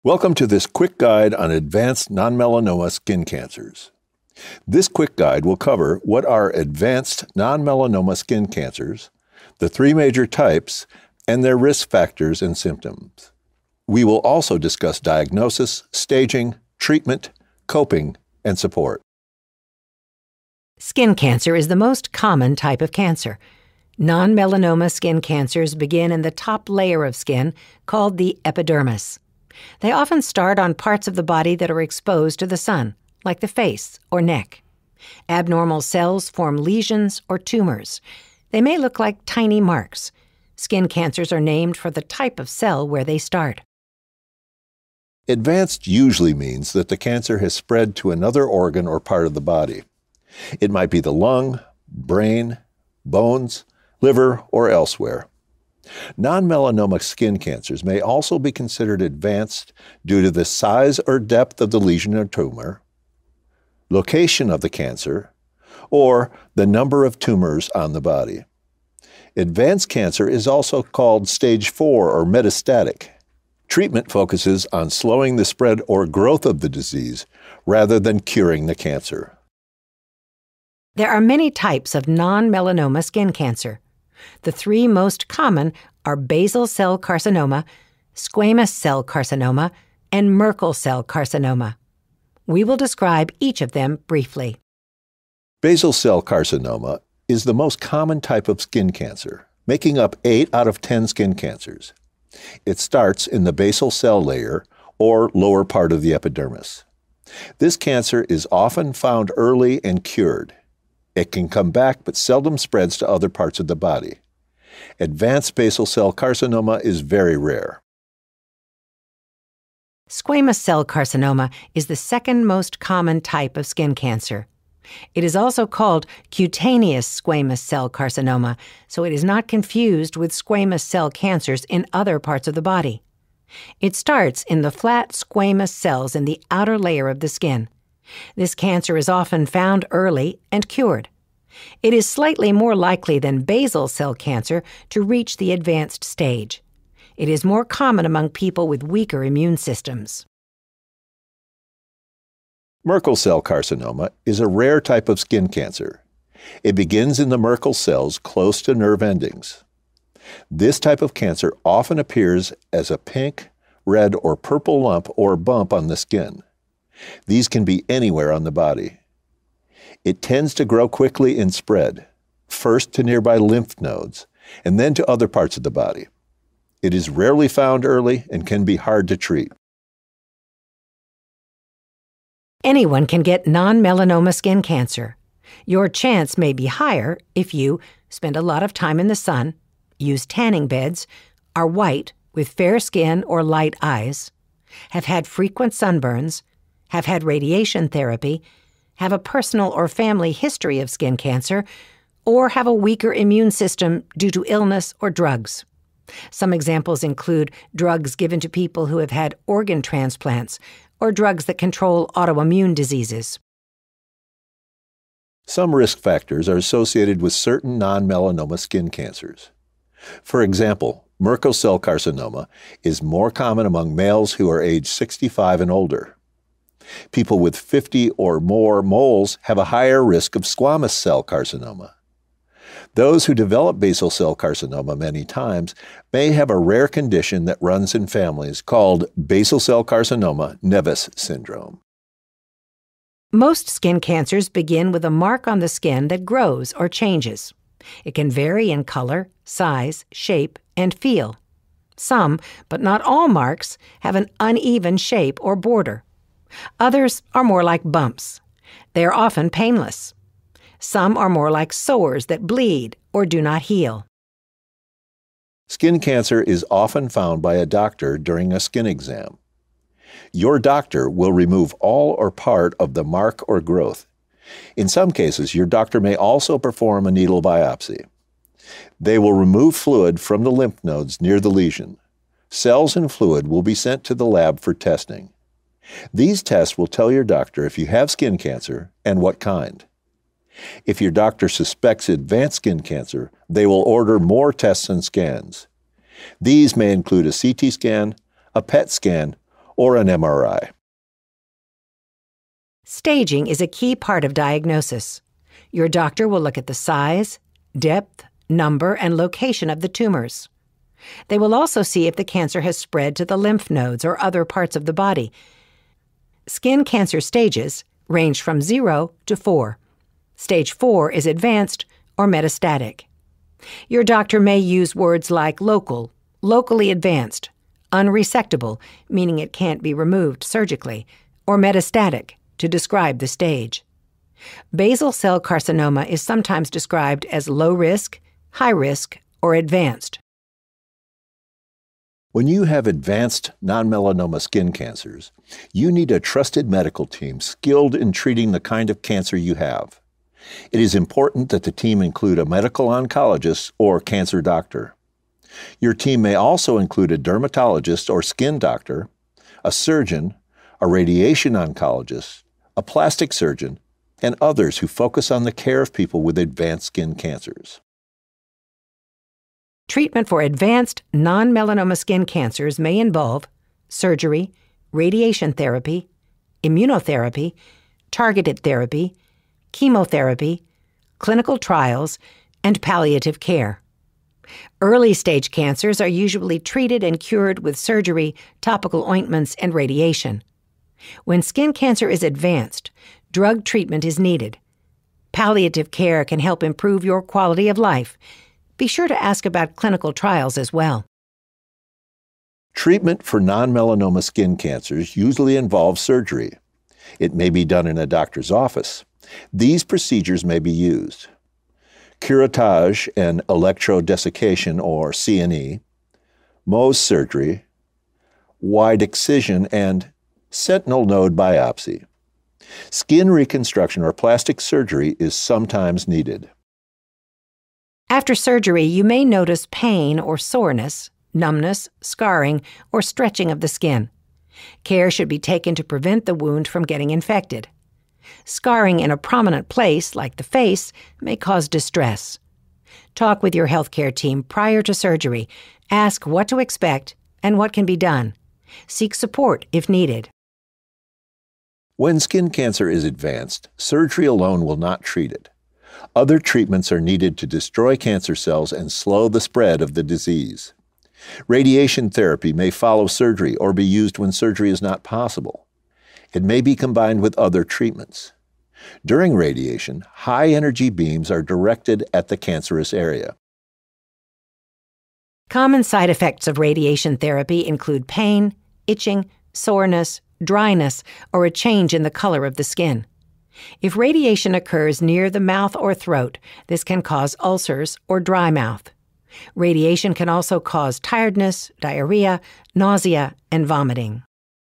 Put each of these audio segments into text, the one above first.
Welcome to this quick guide on advanced non-melanoma skin cancers. This quick guide will cover what are advanced non-melanoma skin cancers, the three major types, and their risk factors and symptoms. We will also discuss diagnosis, staging, treatment, coping, and support. Skin cancer is the most common type of cancer. Non-melanoma skin cancers begin in the top layer of skin, called the epidermis. They often start on parts of the body that are exposed to the sun, like the face or neck. Abnormal cells form lesions or tumors. They may look like tiny marks. Skin cancers are named for the type of cell where they start. Advanced usually means that the cancer has spread to another organ or part of the body. It might be the lung, brain, bones, liver, or elsewhere. Non-melanoma skin cancers may also be considered advanced due to the size or depth of the lesion or tumor, location of the cancer, or the number of tumors on the body. Advanced cancer is also called stage 4 or metastatic. Treatment focuses on slowing the spread or growth of the disease rather than curing the cancer. There are many types of non-melanoma skin cancer. The three most common are basal cell carcinoma, squamous cell carcinoma, and Merkel cell carcinoma. We will describe each of them briefly. Basal cell carcinoma is the most common type of skin cancer, making up 8 out of 10 skin cancers. It starts in the basal cell layer or lower part of the epidermis. This cancer is often found early and cured. It can come back but seldom spreads to other parts of the body. Advanced basal cell carcinoma is very rare. Squamous cell carcinoma is the second most common type of skin cancer. It is also called cutaneous squamous cell carcinoma, so it is not confused with squamous cell cancers in other parts of the body. It starts in the flat squamous cells in the outer layer of the skin. This cancer is often found early and cured. It is slightly more likely than basal cell cancer to reach the advanced stage. It is more common among people with weaker immune systems. Merkel cell carcinoma is a rare type of skin cancer. It begins in the Merkel cells close to nerve endings. This type of cancer often appears as a pink, red, or purple lump or bump on the skin. These can be anywhere on the body. It tends to grow quickly and spread, first to nearby lymph nodes, and then to other parts of the body. It is rarely found early and can be hard to treat. Anyone can get non-melanoma skin cancer. Your chance may be higher if you spend a lot of time in the sun, use tanning beds, are white with fair skin or light eyes, have had frequent sunburns, have had radiation therapy, have a personal or family history of skin cancer, or have a weaker immune system due to illness or drugs. Some examples include drugs given to people who have had organ transplants or drugs that control autoimmune diseases. Some risk factors are associated with certain non-melanoma skin cancers. For example, Merkel cell carcinoma is more common among males who are age 65 and older. People with 50 or more moles have a higher risk of squamous cell carcinoma. Those who develop basal cell carcinoma many times may have a rare condition that runs in families called basal cell carcinoma Nevis syndrome. Most skin cancers begin with a mark on the skin that grows or changes. It can vary in color, size, shape, and feel. Some, but not all marks, have an uneven shape or border. Others are more like bumps. They are often painless. Some are more like sores that bleed or do not heal. Skin cancer is often found by a doctor during a skin exam. Your doctor will remove all or part of the mark or growth. In some cases, your doctor may also perform a needle biopsy. They will remove fluid from the lymph nodes near the lesion. Cells and fluid will be sent to the lab for testing. These tests will tell your doctor if you have skin cancer and what kind. If your doctor suspects advanced skin cancer, they will order more tests and scans. These may include a CT scan, a PET scan, or an MRI. Staging is a key part of diagnosis. Your doctor will look at the size, depth, number, and location of the tumors. They will also see if the cancer has spread to the lymph nodes or other parts of the body. Skin cancer stages range from 0 to 4. Stage 4 is advanced or metastatic. Your doctor may use words like local, locally advanced, unresectable, meaning it can't be removed surgically, or metastatic to describe the stage. Basal cell carcinoma is sometimes described as low risk, high risk, or advanced. When you have advanced non-melanoma skin cancers, you need a trusted medical team skilled in treating the kind of cancer you have. It is important that the team include a medical oncologist or cancer doctor. Your team may also include a dermatologist or skin doctor, a surgeon, a radiation oncologist, a plastic surgeon, and others who focus on the care of people with advanced skin cancers. Treatment for advanced non-melanoma skin cancers may involve surgery, radiation therapy, immunotherapy, targeted therapy, chemotherapy, clinical trials, and palliative care. Early-stage cancers are usually treated and cured with surgery, topical ointments, and radiation. When skin cancer is advanced, drug treatment is needed. Palliative care can help improve your quality of life. Be sure to ask about clinical trials as well. Treatment for non-melanoma skin cancers usually involves surgery. It may be done in a doctor's office. These procedures may be used: curettage and electrodesiccation, or CNE, Mohs surgery, wide excision, and sentinel node biopsy. Skin reconstruction or plastic surgery is sometimes needed. After surgery, you may notice pain or soreness, numbness, scarring, or stretching of the skin. Care should be taken to prevent the wound from getting infected. Scarring in a prominent place, like the face, may cause distress. Talk with your healthcare team prior to surgery. Ask what to expect and what can be done. Seek support if needed. When skin cancer is advanced, surgery alone will not treat it. Other treatments are needed to destroy cancer cells and slow the spread of the disease. Radiation therapy may follow surgery or be used when surgery is not possible. It may be combined with other treatments. During radiation, high-energy beams are directed at the cancerous area. Common side effects of radiation therapy include pain, itching, soreness, dryness, or a change in the color of the skin. If radiation occurs near the mouth or throat, this can cause ulcers or dry mouth. Radiation can also cause tiredness, diarrhea, nausea, and vomiting.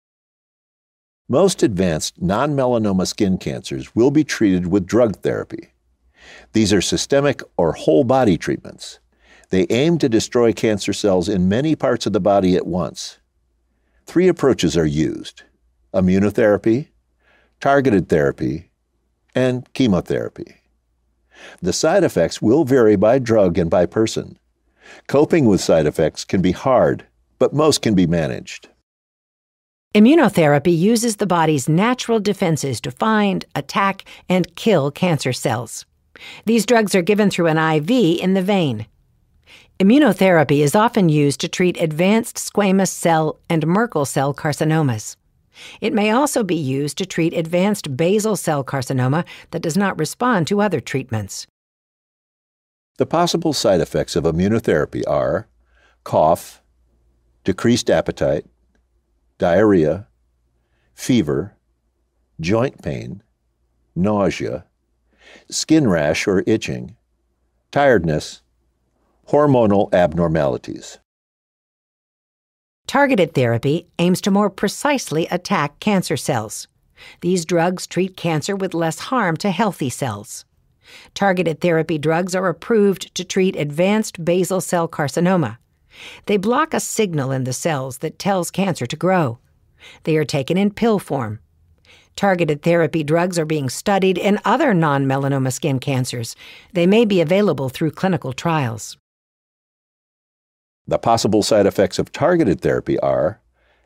Most advanced non-melanoma skin cancers will be treated with drug therapy. These are systemic or whole-body treatments. They aim to destroy cancer cells in many parts of the body at once. 3 approaches are used: immunotherapy, targeted therapy, and chemotherapy. The side effects will vary by drug and by person. Coping with side effects can be hard, but most can be managed. Immunotherapy uses the body's natural defenses to find, attack, and kill cancer cells. These drugs are given through an IV in the vein. Immunotherapy is often used to treat advanced squamous cell and Merkel cell carcinomas. It may also be used to treat advanced basal cell carcinoma that does not respond to other treatments. The possible side effects of immunotherapy are cough, decreased appetite, diarrhea, fever, joint pain, nausea, skin rash or itching, tiredness, hormonal abnormalities. Targeted therapy aims to more precisely attack cancer cells. These drugs treat cancer with less harm to healthy cells. Targeted therapy drugs are approved to treat advanced basal cell carcinoma. They block a signal in the cells that tells cancer to grow. They are taken in pill form. Targeted therapy drugs are being studied in other non-melanoma skin cancers. They may be available through clinical trials. The possible side effects of targeted therapy are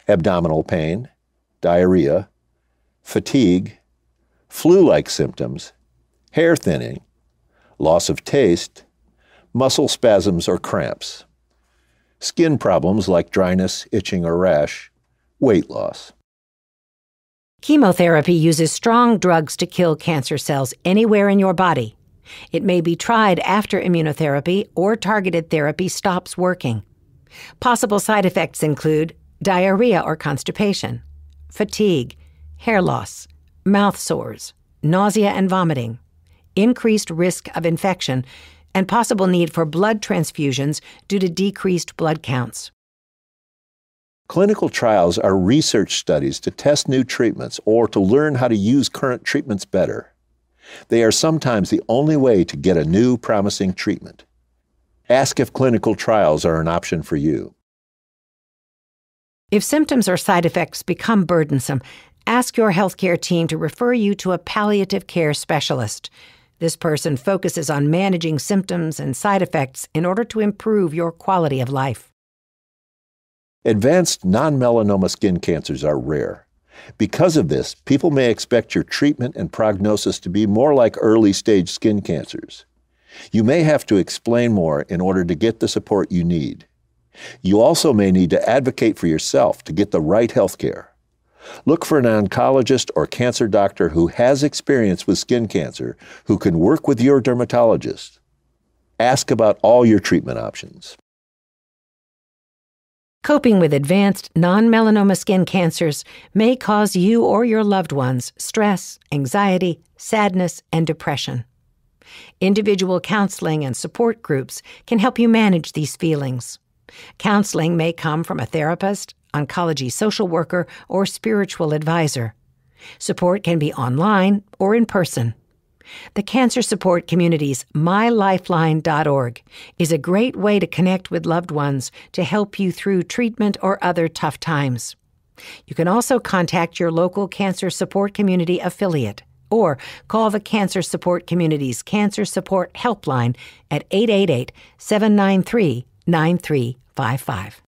abdominal pain, diarrhea, fatigue, flu-like symptoms, hair thinning, loss of taste, muscle spasms or cramps, skin problems like dryness, itching, or rash, weight loss. Chemotherapy uses strong drugs to kill cancer cells anywhere in your body. It may be tried after immunotherapy or targeted therapy stops working. Possible side effects include diarrhea or constipation, fatigue, hair loss, mouth sores, nausea and vomiting, increased risk of infection, and possible need for blood transfusions due to decreased blood counts. Clinical trials are research studies to test new treatments or to learn how to use current treatments better. They are sometimes the only way to get a new, promising treatment. Ask if clinical trials are an option for you. If symptoms or side effects become burdensome, ask your healthcare team to refer you to a palliative care specialist. This person focuses on managing symptoms and side effects in order to improve your quality of life. Advanced non-melanoma skin cancers are rare. Because of this, people may expect your treatment and prognosis to be more like early-stage skin cancers. You may have to explain more in order to get the support you need. You also may need to advocate for yourself to get the right health care. Look for an oncologist or cancer doctor who has experience with skin cancer who can work with your dermatologist. Ask about all your treatment options. Coping with advanced non-melanoma skin cancers may cause you or your loved ones stress, anxiety, sadness, and depression. Individual counseling and support groups can help you manage these feelings. Counseling may come from a therapist, oncology social worker, or spiritual advisor. Support can be online or in person. The cancer support community's mylifeline.org is a great way to connect with loved ones to help you through treatment or other tough times. You can also contact your local cancer support community affiliate or call the Cancer Support Community's Cancer Support Helpline at 888-793-9355.